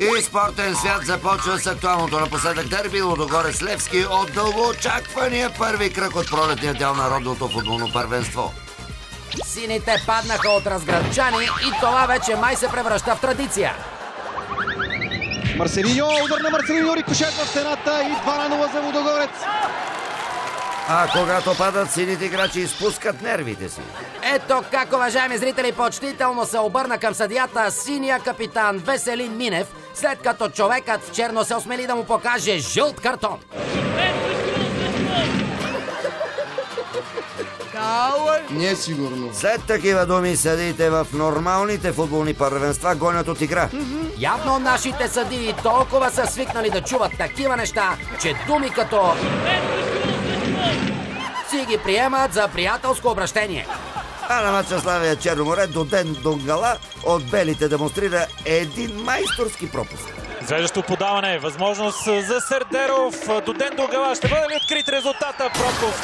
И спортен свят започва с актуалното напоследък дерби Лудогорец Левски от дългоочаквания първи кръг от пролетния дял на родното футболно първенство. Сините паднаха от разградчани и това вече май се превръща в традиция. Марселиньо, удар на Марселиньо, рикошет в стената и 2-0 за Лудогорец. А когато падат, сините играчи изпускат нервите си. Ето как, уважаеми зрители, почтително се обърна към съдията синия капитан Веселин Минев, след като човекът в черно се осмели да му покаже жълт картон. Не е сигурно. След такива думи съдиите в нормалните футболни първенства гонят от игра. Явно нашите съдии толкова са свикнали да чуват такива неща, че думи като си ги приемат за приятелско обращение. А на мача Славия Черноморе Доден Донгала от белите демонстрира един майсторски пропуск. Извеждащо подаване, възможност за Сердеров. Доден Донгала, ще бъде ли открит резултата? Пропуск.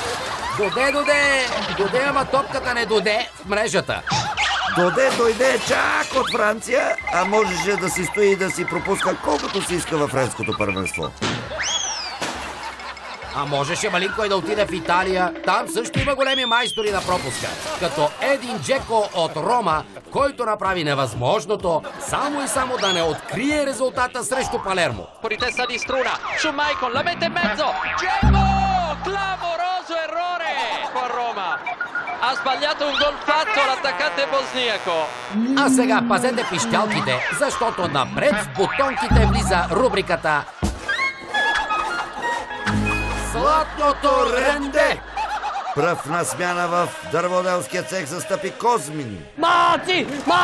Доде, ама топката не доде в мрежата. Доде дойде чак от Франция, а можеше да си стои и да си пропуска колкото си иска във френското първенство. А можеше маленко и да отиде в Италия. Там също има големи майстори на пропуска. Като Един Джеко от Рома, който направи невъзможното, само и само да не открие резултата срещу Палермо. Fuori testa di Struna, su Maicon, la mette in mezzo, Dzeko! Clamoroso errore qua a Roma. Ha sbagliato un gol fatto l'attaccante bosniaco. А сега пазете пищялките, защото напред в бутонките влиза рубриката Златното ренде! Пръв на смяна в дърводелския цех застъпи Козмин. Мати!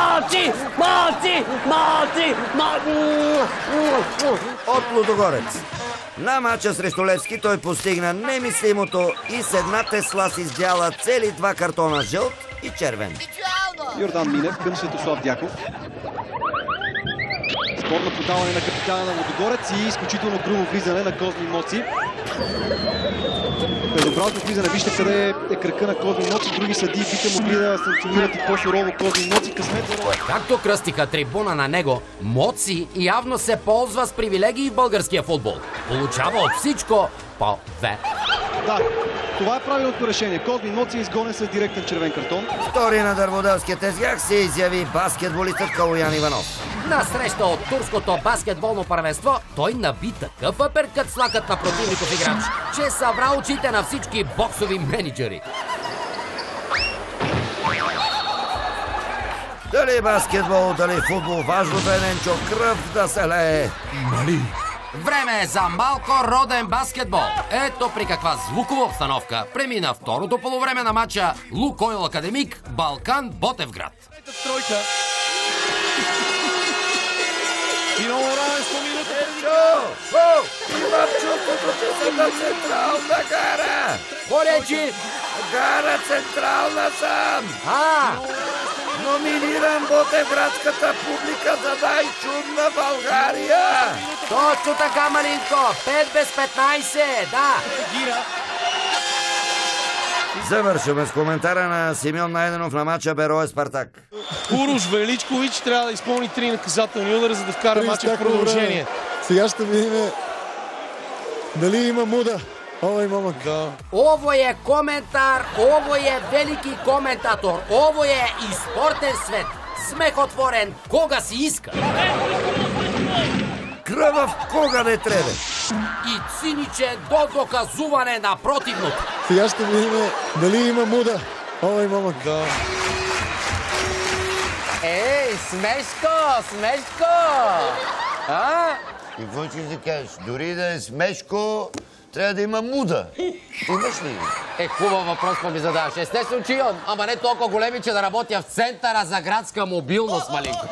От Лудогорец. На мача срещу Левски той постигна немислимото и с една тесла си издяла цели 2 картона жълт и червен. Йордан Минев към Светослав Дяков. Спорно подаване на капитана на Лудогорец и изключително грубо влизане на Козмин Моци. Безобразно влизане. Вижте къде е кръка на Козмин Моци. Други съдии биха могли да санкционират и по-сурово Козмин Моци. Късмет за Рома. Както кръстиха трибуна на него, Моци явно се ползва с привилегии в българския футбол. Получава от всичко по 2. Да, това е правилното решение. Козмин Моци е изгонен с директен червен картон. Втори на дърводелския тезгях се изяви баскетболистът Калоян Иванов. На среща от турското баскетболно първенство, той наби такъв аперкът с лакът на противников играч, че събра очите на всички боксови менеджери. Дали баскетбол, дали футбол, важното е, Ненчо, кръв да се лее. Време е за малко роден баскетбол. Ето при каква звукова обстановка премина второто полувреме на матча Лукойл Академик Балкан Ботевград. Тройка. И много равенство минута. Имам чувството, че съм на Централна гара. Поречи! Гара Централна съм. Номинирам ботевградската публика за най-чудна България. Точно така, малинко! 5 без 15, да! Завършваме с коментара на Симеон Найденов на матча Берое Спартак. Урош Величкович трябва да изпълни 3 наказателни удара, за да вкара матча в продължение. Сега ще видим дали има муда. Ой, момък. Да. Ово е коментар, ово е велики коментатор, ово е и спортен свет. Смехотворен, кога си иска. Кръв кога не трябва. И циничен до доказуване на противното. Сега ще видим дали има муда. Ой, момък. Да. Ей, смешко! А? Какво ще да кажеш? Дори да е смешко, трябва да има муда. Имаш ли? Хубав въпрос ми задаваш. Естествено, че имам, ама не толкова големи, че да работя в центъра за градска мобилност, малинко.